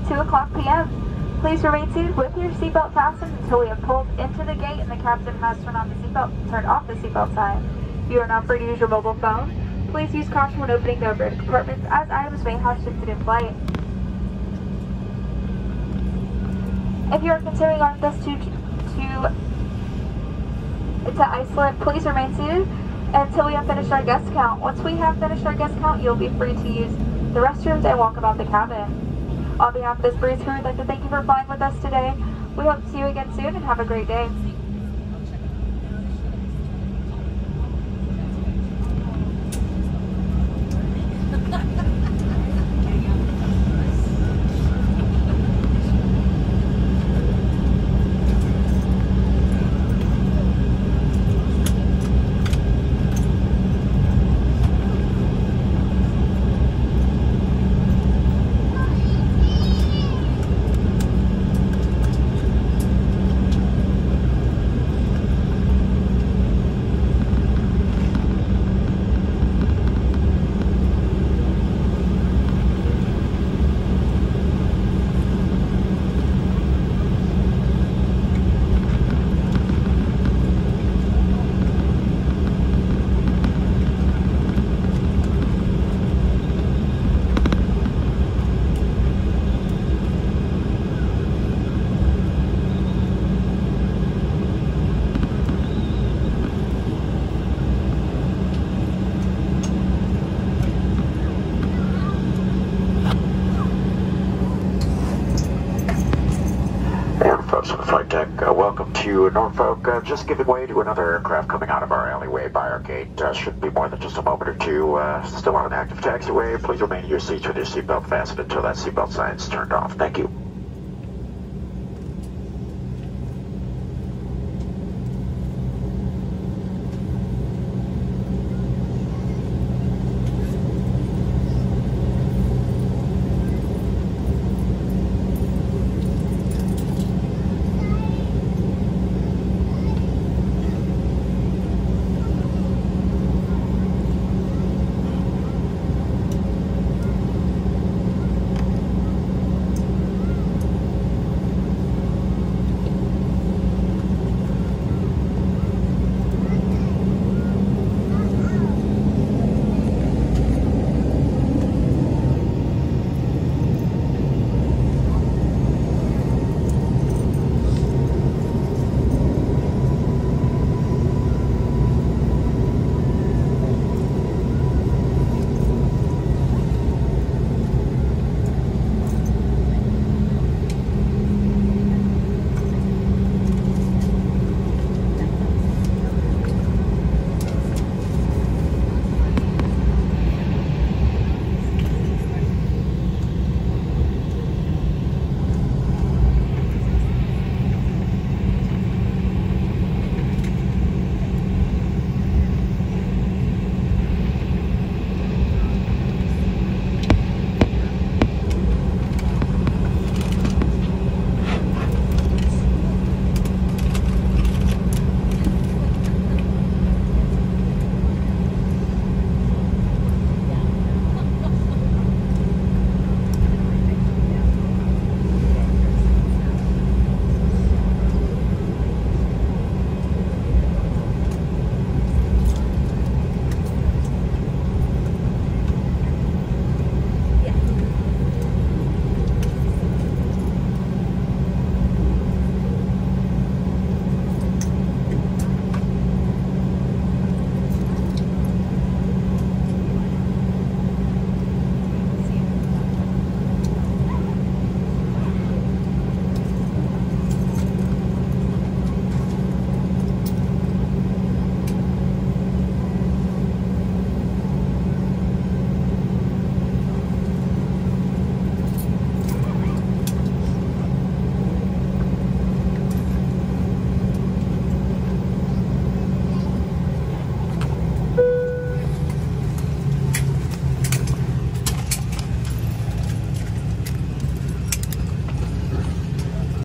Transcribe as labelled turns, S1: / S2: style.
S1: 2 o'clock p.m. Please remain seated with your seatbelt fastened until we have pulled into the gate and the captain has turned off the seatbelt sign. You are not free to use your mobile phone. Please use caution when opening the overhead compartments as items may have shifted in flight. If you are considering on this to Iceland, please remain seated until we have finished our guest count. Once we have finished our guest count, you'll be free to use the restrooms and walk about the cabin. On behalf of this Breeze crew, we'd like to thank you for flying with us today. We hope to see you again soon and have a great day.
S2: Flight deck, welcome to Norfolk. Just giving way to another aircraft coming out of our alleyway by our gate. Shouldn't be more than just a moment or two. Still on an active taxiway. Please remain in your seats with your seatbelt fastened until that seatbelt sign is turned off. Thank you.